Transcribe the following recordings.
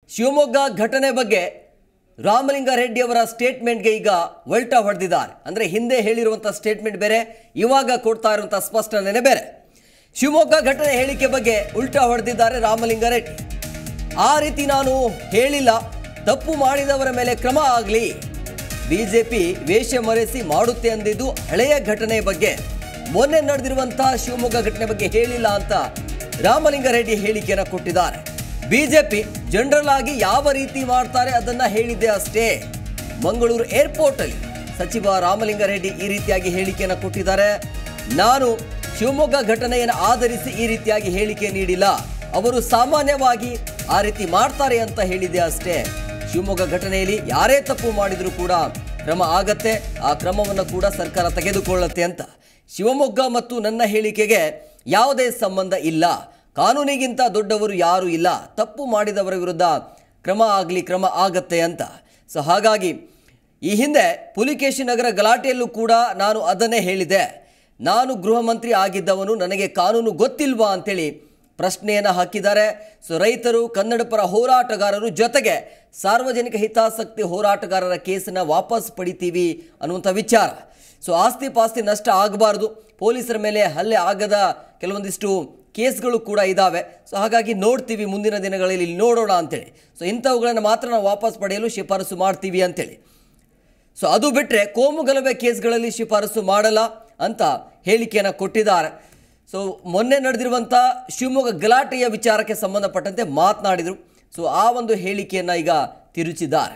ಶಿವಮೊಗ್ಗ ಘಟನೆ ಬಗ್ಗೆ ರಾಮಲಿಂಗಾರೆಡ್ಡಿ ಅವರ ಸ್ಟೇಟ್ಮೆಂಟ್ಗೆ ಈಗ ವಲ್ಟಾ ಹೊಡೆದಿದ್ದಾರೆ. ಅಂದರೆ ಹಿಂದೆ ಹೇಳಿರುವಂಥ ಸ್ಟೇಟ್ಮೆಂಟ್ ಬೇರೆ, ಇವಾಗ ಕೊಡ್ತಾ ಇರುವಂಥ ಸ್ಪಷ್ಟನೆ ಬೇರೆ. ಶಿವಮೊಗ್ಗ ಘಟನೆ ಹೇಳಿಕೆ ಬಗ್ಗೆ ಉಲ್ಟಾ ಹೊಡೆದಿದ್ದಾರೆ ರಾಮಲಿಂಗಾರೆಡ್ಡಿ. ಆ ರೀತಿ ನಾನು ಹೇಳಿಲ್ಲ, ತಪ್ಪು ಮಾಡಿದವರ ಮೇಲೆ ಕ್ರಮ ಆಗಲಿ, ಬಿಜೆಪಿ ವೇಷ ಮರೆಸಿ ಮಾಡುತ್ತೆ ಅಂದಿದ್ದು ಹಳೆಯ ಘಟನೆ ಬಗ್ಗೆ, ಮೊನ್ನೆ ನಡೆದಿರುವಂಥ ಶಿವಮೊಗ್ಗ ಘಟನೆ ಬಗ್ಗೆ ಹೇಳಿಲ್ಲ ಅಂತ ರಾಮಲಿಂಗಾರೆಡ್ಡಿ ಹೇಳಿಕೆಯನ್ನು ಕೊಟ್ಟಿದ್ದಾರೆ. ಬಿಜೆಪಿ ಜನರಲ್ ಆಗಿ ಯಾವ ರೀತಿ ಮಾಡ್ತಾರೆ ಅದನ್ನ ಹೇಳಿದ್ದೆ ಅಷ್ಟೇ. ಮಂಗಳೂರು ಏರ್ಪೋರ್ಟ್ ಅಲ್ಲಿ ಸಚಿವ ರಾಮಲಿಂಗಾರೆಡ್ಡಿ ಈ ರೀತಿಯಾಗಿ ಹೇಳಿಕೆಯನ್ನು ಕೊಟ್ಟಿದ್ದಾರೆ. ನಾನು ಶಿವಮೊಗ್ಗ ಘಟನೆಯನ್ನು ಆಧರಿಸಿ ಈ ರೀತಿಯಾಗಿ ಹೇಳಿಕೆ ನೀಡಿಲ್ಲ, ಅವರು ಸಾಮಾನ್ಯವಾಗಿ ಆ ರೀತಿ ಮಾಡ್ತಾರೆ ಅಂತ ಹೇಳಿದೆ ಅಷ್ಟೇ. ಶಿವಮೊಗ್ಗ ಘಟನೆಯಲ್ಲಿ ಯಾರೇ ತಪ್ಪು ಮಾಡಿದರೂ ಕೂಡ ಕ್ರಮ ಆಗತ್ತೆ, ಆ ಕ್ರಮವನ್ನು ಕೂಡ ಸರ್ಕಾರ ತೆಗೆದುಕೊಳ್ಳುತ್ತೆ ಅಂತ. ಶಿವಮೊಗ್ಗ ಮತ್ತು ನನ್ನ ಹೇಳಿಕೆಗೆ ಯಾವುದೇ ಸಂಬಂಧ ಇಲ್ಲ, ಕಾನೂನಿಗಿಂತ ದೊಡ್ಡವರು ಯಾರೂ ಇಲ್ಲ, ತಪ್ಪು ಮಾಡಿದವರ ವಿರುದ್ಧ ಕ್ರಮ ಆಗತ್ತೆ ಅಂತ. ಸೊ ಹಾಗಾಗಿ ಈ ಹಿಂದೆ ಪುಲಿಕೇಶಿ ನಗರ ಗಲಾಟೆಯಲ್ಲೂ ಕೂಡ ನಾನು ಅದನ್ನೇ ಹೇಳಿದೆ, ನಾನು ಗೃಹ ಮಂತ್ರಿ ಆಗಿದ್ದವನು, ನನಗೆ ಕಾನೂನು ಗೊತ್ತಿಲ್ವಾ ಅಂತೇಳಿ ಪ್ರಶ್ನೆಯನ್ನು ಹಾಕಿದ್ದಾರೆ. ಸೊ ರೈತರು, ಕನ್ನಡ ಪರ ಹೋರಾಟಗಾರರು, ಜೊತೆಗೆ ಸಾರ್ವಜನಿಕ ಹಿತಾಸಕ್ತಿ ಹೋರಾಟಗಾರರ ಕೇಸನ್ನು ವಾಪಸ್ ಪಡಿತೀವಿ ಅನ್ನುವಂಥ ವಿಚಾರ. ಸೊ ಆಸ್ತಿ ಪಾಸ್ತಿ ನಷ್ಟ ಆಗಬಾರ್ದು, ಪೊಲೀಸರ ಮೇಲೆ ಹಲ್ಲೆ ಆಗದ ಕೆಲವೊಂದಿಷ್ಟು ಕೇಸ್ಗಳು ಕೂಡ ಇದ್ದಾವೆ. ಸೊ ಹಾಗಾಗಿ ನೋಡ್ತೀವಿ, ಮುಂದಿನ ದಿನಗಳಲ್ಲಿ ನೋಡೋಣ ಅಂತೇಳಿ. ಸೊ ಇಂಥವುಗಳನ್ನು ಮಾತ್ರ ನಾವು ವಾಪಸ್ ಪಡೆಯಲು ಶಿಫಾರಸು ಮಾಡ್ತೀವಿ ಅಂತೇಳಿ. ಸೊ ಅದು ಬಿಟ್ಟರೆ ಕೋಮು ಗಲಭೆ ಕೇಸ್ಗಳಲ್ಲಿ ಶಿಫಾರಸು ಮಾಡಲ್ಲ ಅಂತ ಹೇಳಿಕೆಯನ್ನು ಕೊಟ್ಟಿದ್ದಾರೆ. ಸೊ ಮೊನ್ನೆ ನಡೆದಿರುವಂಥ ಶಿವಮೊಗ್ಗ ಗಲಾಟೆಯ ವಿಚಾರಕ್ಕೆ ಸಂಬಂಧಪಟ್ಟಂತೆ ಮಾತನಾಡಿದರು. ಸೊ ಆ ಒಂದು ಹೇಳಿಕೆಯನ್ನು ಈಗ ತಿರುಚಿದ್ದಾರೆ.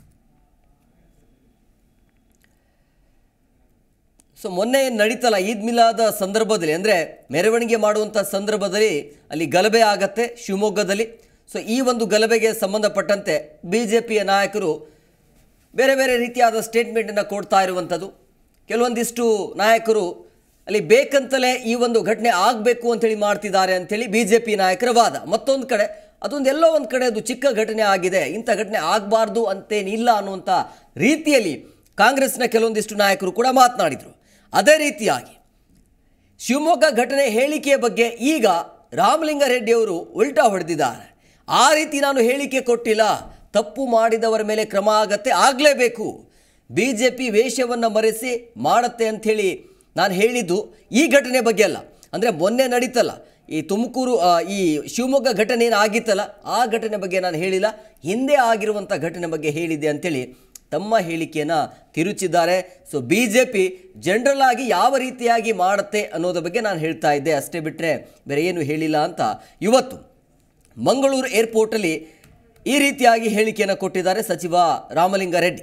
ಸೊ ಮೊನ್ನೆ ನಡೀತಲ್ಲ ಈದ್ ಮಿಲಾದ ಸಂದರ್ಭದಲ್ಲಿ, ಅಂದರೆ ಮೆರವಣಿಗೆ ಮಾಡುವಂಥ ಸಂದರ್ಭದಲ್ಲಿ ಅಲ್ಲಿ ಗಲಭೆ ಆಗತ್ತೆ ಶಿವಮೊಗ್ಗದಲ್ಲಿ. ಸೊ ಈ ಒಂದು ಗಲಭೆಗೆ ಸಂಬಂಧಪಟ್ಟಂತೆ ಬಿ ಜೆ ಪಿಯ ನಾಯಕರು ಬೇರೆ ಬೇರೆ ರೀತಿಯಾದ ಸ್ಟೇಟ್ಮೆಂಟನ್ನು ಕೊಡ್ತಾ ಇರುವಂಥದ್ದು. ಕೆಲವೊಂದಿಷ್ಟು ನಾಯಕರು ಅಲ್ಲಿ ಬೇಕಂತಲೇ ಈ ಒಂದು ಘಟನೆ ಆಗಬೇಕು ಅಂಥೇಳಿ ಮಾಡ್ತಿದ್ದಾರೆ ಅಂಥೇಳಿ ಬಿ ಜೆ ಪಿ ನಾಯಕರ ವಾದ. ಮತ್ತೊಂದು ಕಡೆ ಅದೊಂದೆಲ್ಲೋ ಒಂದು ಕಡೆ ಅದು ಚಿಕ್ಕ ಘಟನೆ ಆಗಿದೆ, ಇಂಥ ಘಟನೆ ಆಗಬಾರ್ದು ಅಂತೇನಿಲ್ಲ ಅನ್ನುವಂಥ ರೀತಿಯಲ್ಲಿ ಕಾಂಗ್ರೆಸ್ನ ಕೆಲವೊಂದಿಷ್ಟು ನಾಯಕರು ಕೂಡ ಮಾತನಾಡಿದರು. ಅದೇ ರೀತಿಯಾಗಿ ಶಿವಮೊಗ್ಗ ಘಟನೆ ಹೇಳಿಕೆಯ ಬಗ್ಗೆ ಈಗ ರಾಮಲಿಂಗಾರೆಡ್ಡಿ ಅವರು ಉಲ್ಟಾ ಹೊಡೆದಿದ್ದಾರೆ. ಆ ರೀತಿ ನಾನು ಹೇಳಿಕೆ ಕೊಟ್ಟಿಲ್ಲ, ತಪ್ಪು ಮಾಡಿದವರ ಮೇಲೆ ಕ್ರಮ ಆಗಲೇಬೇಕು, ಬಿ ಜೆ ಪಿ ವೇಷವನ್ನು ಮರೆಸಿ ಮಾಡುತ್ತೆ ಅಂಥೇಳಿ ನಾನು ಹೇಳಿದ್ದು ಈ ಘಟನೆ ಬಗ್ಗೆ ಅಲ್ಲ. ಅಂದರೆ ಮೊನ್ನೆ ನಡೀತಲ್ಲ ಈ ತುಮಕೂರು ಈ ಶಿವಮೊಗ್ಗ ಘಟನೆ ಏನು ಆಗಿತ್ತಲ್ಲ, ಆ ಘಟನೆ ಬಗ್ಗೆ ನಾನು ಹೇಳಿಲ್ಲ, ಹಿಂದೆ ಆಗಿರುವಂಥ ಘಟನೆ ಬಗ್ಗೆ ಹೇಳಿದ್ದೆ ಅಂಥೇಳಿ ತಮ್ಮ ಹೇಳಿಕೆಯನ್ನು ತಿರುಚಿದ್ದಾರೆ. So B J P general ಆಗಿ ಯಾವ ರೀತಿಯಾಗಿ ಮಾಡುತ್ತೆ ಅನ್ನೋದ್ರ ಬಗ್ಗೆ ನಾನು ಹೇಳ್ತಾ ಇದ್ದೆ ಅಷ್ಟೇ, ಬಿಟ್ಟರೆ ಬೇರೆ ಏನು ಹೇಳಿಲ್ಲ ಅಂತ ಇವತ್ತು ಮಂಗಳೂರು ಏರ್ಪೋರ್ಟಲ್ಲಿ ಈ ರೀತಿಯಾಗಿ ಹೇಳಿಕೆಯನ್ನು ಕೊಟ್ಟಿದ್ದಾರೆ ಸಚಿವ ರಾಮಲಿಂಗಾರೆಡ್ಡಿ.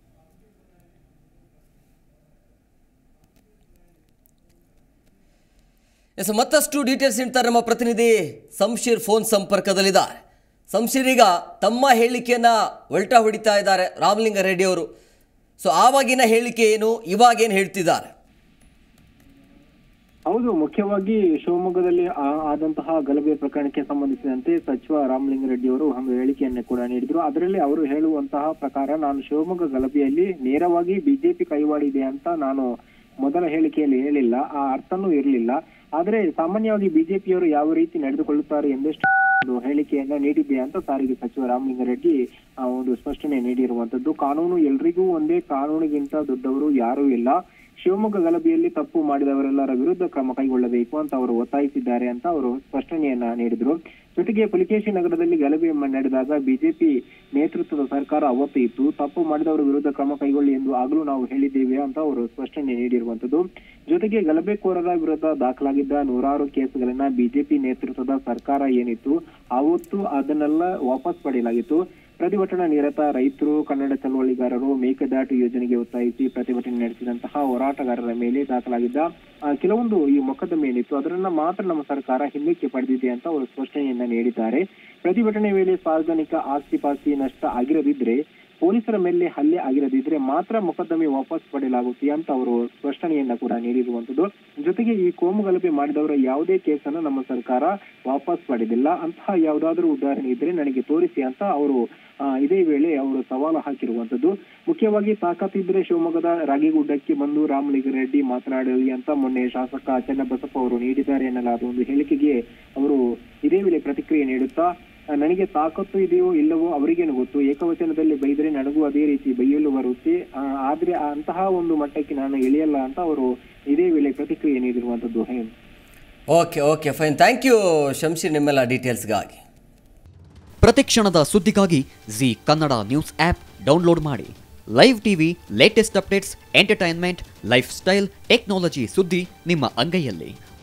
ಎಸ್, ಮತ್ತಷ್ಟು ಡೀಟೇಲ್ಸ್ ನೀಡ್ತಾರೆ ನಮ್ಮ ಪ್ರತಿನಿಧಿ ಸಂಶೀರ್ ಫೋನ್ ಸಂಪರ್ಕದಲ್ಲಿದ್ದಾರೆ. ಸಂಶೀರ್, ಈಗ ತಮ್ಮ ಹೇಳಿಕೆಯನ್ನು ಉಲ್ಟಾ ಹೊಡಿತಾ ಇದ್ದಾರೆ ರಾಮಲಿಂಗಾರೆಡ್ಡಿ ಅವರು. ಸೊ ಆವಾಗಿನ ಹೇಳಿಕೆ ಏನು, ಇವಾಗೇನು ಹೇಳ್ತಿದ್ದಾರೆ? ಹೌದು, ಮುಖ್ಯವಾಗಿ ಶಿವಮೊಗ್ಗದಲ್ಲಿ ಆದಂತಹ ಗಲಭೆ ಪ್ರಕರಣಕ್ಕೆ ಸಂಬಂಧಿಸಿದಂತೆ ಸಚಿವ ರಾಮಲಿಂಗಾರೆಡ್ಡಿ ಅವರು ಒಂದು ಹೇಳಿಕೆಯನ್ನೇ ಕೂಡ ನೀಡಿದ್ರು. ಅದರಲ್ಲಿ ಅವರು ಹೇಳುವಂತಹ ಪ್ರಕಾರ, ನಾನು ಶಿವಮೊಗ್ಗ ಗಲಭೆಯಲ್ಲಿ ನೇರವಾಗಿ ಬಿಜೆಪಿ ಕೈವಾಡಿದೆ ಅಂತ ನಾನು ಮೊದಲ ಹೇಳಿಕೆಯಲ್ಲಿ ಹೇಳಿಲ್ಲ, ಆ ಅರ್ಥನೂ ಇರಲಿಲ್ಲ. ಆದ್ರೆ ಸಾಮಾನ್ಯವಾಗಿ ಬಿಜೆಪಿಯವರು ಯಾವ ರೀತಿ ನಡೆದುಕೊಳ್ಳುತ್ತಾರೆ ಎಂದಷ್ಟು ಹೇಳಿಕೆಯನ್ನ ನೀಡಿದ್ದೆ ಅಂತ ಸಾರಿಗೆ ಸಚಿವ ರಾಮಲಿಂಗಾರೆಡ್ಡಿ ಒಂದು ಸ್ಪಷ್ಟನೆ ನೀಡಿರುವಂತದ್ದು. ಕಾನೂನು ಎಲ್ರಿಗೂ ಒಂದೇ, ಕಾನೂನಿಗಿಂತ ದೊಡ್ಡವರು ಯಾರೂ ಇಲ್ಲ, ಶಿವಮೊಗ್ಗ ಗಲಭೆಯಲ್ಲಿ ತಪ್ಪು ಮಾಡಿದವರೆಲ್ಲರ ವಿರುದ್ಧ ಕ್ರಮ ಕೈಗೊಳ್ಳಬೇಕು ಅಂತ ಅವರು ಒತ್ತಾಯಿಸಿದ್ದಾರೆ ಅಂತ ಅವರು ಸ್ಪಷ್ಟನೆಯನ್ನ ನೀಡಿದ್ರು. ಜೊತೆಗೆ ಪುಲಿಕೇಶಿ ನಗರದಲ್ಲಿ ಗಲಭೆ ನಡೆದಾಗ ಬಿಜೆಪಿ ನೇತೃತ್ವದ ಸರ್ಕಾರ ಅವತ್ತು ಇತ್ತು, ತಪ್ಪು ಮಾಡಿದವರ ವಿರುದ್ಧ ಕ್ರಮ ಕೈಗೊಳ್ಳಿ ಎಂದು ಆಗಲೂ ನಾವು ಹೇಳಿದ್ದೇವೆ ಅಂತ ಅವರು ಸ್ಪಷ್ಟನೆ ನೀಡಿರುವಂತದ್ದು. ಜೊತೆಗೆ ಗಲಭೆಕೋರರ ವಿರುದ್ಧ ದಾಖಲಾಗಿದ್ದ ನೂರಾರು ಕೇಸುಗಳನ್ನ ಬಿಜೆಪಿ ನೇತೃತ್ವದ ಸರ್ಕಾರ ಏನಿತ್ತು ಅವತ್ತು ಅದನ್ನೆಲ್ಲ ವಾಪಸ್ ಪಡೆಯಲಾಗಿತ್ತು. ಪ್ರತಿಭಟನಾ ನಿರತ ರೈತರು, ಕನ್ನಡ ಚಳವಳಿಗಾರರು ಮೇಕೆದಾಟು ಯೋಜನೆಗೆ ಒತ್ತಾಯಿಸಿ ಪ್ರತಿಭಟನೆ ನಡೆಸಿದಂತಹ ಹೋರಾಟಗಾರರ ಮೇಲೆ ದಾಖಲಾಗಿದ್ದ ಕೆಲವೊಂದು ಈ ಮೊಕದ್ದಮೆ ಏನಿತ್ತು ಅದರನ್ನ ಮಾತ್ರ ನಮ್ಮ ಸರ್ಕಾರ ಹಿಂದಕ್ಕೆ ಪಡೆದಿದೆ ಅಂತ ಅವರು ಸ್ಪಷ್ಟನೆಯನ್ನ ನೀಡಿದ್ದಾರೆ. ಪ್ರತಿಭಟನೆ ವೇಳೆ ಸಾರ್ವಜನಿಕ ಆಸ್ತಿ ಪಾಸ್ತಿ ನಷ್ಟ ಆಗಿರದಿದ್ರೆ, ಪೊಲೀಸರ ಮೇಲೆ ಹಲ್ಲೆ ಆಗಿರದಿದ್ರೆ ಮಾತ್ರ ಮೊಕದ್ದಮೆ ವಾಪಸ್ ಪಡೆಯಲಾಗುತ್ತೆ ಅಂತ ಅವರು ಸ್ಪಷ್ಟನೆಯನ್ನ ಕೂಡ ನೀಡಿರುವಂತದ್ದು. ಜೊತೆಗೆ ಈ ಕೋಮು ಗಲಭೆ ಮಾಡಿದವರ ಯಾವುದೇ ಕೇಸನ್ನು ನಮ್ಮ ಸರ್ಕಾರ ವಾಪಸ್ ಪಡೆದಿಲ್ಲ, ಅಂತಹ ಯಾವುದಾದ್ರೂ ಉದಾಹರಣೆ ಇದ್ರೆ ನನಗೆ ತೋರಿಸಿ ಅಂತ ಅವರು ಇದೇ ವೇಳೆ ಅವರು ಸವಾಲು ಹಾಕಿರುವಂತದ್ದು. ಮುಖ್ಯವಾಗಿ ತಾಕತ್ತಿದ್ರೆ ಶಿವಮೊಗ್ಗದ ರಾಗಿಗುಡ್ಡಕ್ಕೆ ಬಂದು ರಾಮಲಿಂಗಾರೆಡ್ಡಿ ಮಾತನಾಡಲಿ ಅಂತ ಮೊನ್ನೆ ಶಾಸಕ ಚನ್ನಬಸಪ್ಪ ಅವರು ನೀಡಿದ್ದಾರೆ ಎನ್ನಲಾದ ಒಂದು ಹೇಳಿಕೆಗೆ ಅವರು ಇದೇ ವೇಳೆ ಪ್ರತಿಕ್ರಿಯೆ ನೀಡುತ್ತಾ, ನನಗೆ ತಾಕತ್ತು ಇದೆಯೋ ಇಲ್ಲವೋ ಅವರಿಗೇನು ಗೊತ್ತು. ಏಕವಚನದಲ್ಲಿ ಬೈದ್ರೆ ನನಗೂ ಅದೇ ರೀತಿ ಬೈಯಲು ಬರುತ್ತೆ. ಆದ್ರೆ ಅಂತಹ ಒಂದು ಮಟ್ಟಕ್ಕೆ ನಾನು ಇಳಿಯಲ್ಲ ಅಂತ ಅವರು ಇದೇ ವೇಳೆ ಪ್ರತಿಕ್ರಿಯೆ ನೀಡಿರುವಂತದ್ದು. Okay fine, thank you Shamsheer ನಿಮ್ಮೆಲ್ಲ ಡೀಟೇಲ್ಸ್ಗಾಗಿ. ಪ್ರತಿಕ್ಷಣದ ಸುದ್ದಿಗಾಗಿ Zee Kannada news app download ಮಾಡಿ. Live TV, latest updates, entertainment, lifestyle, technology ಸುದ್ದಿ ನಿಮ್ಮ ಅಂಗೈಯಲ್ಲಿ.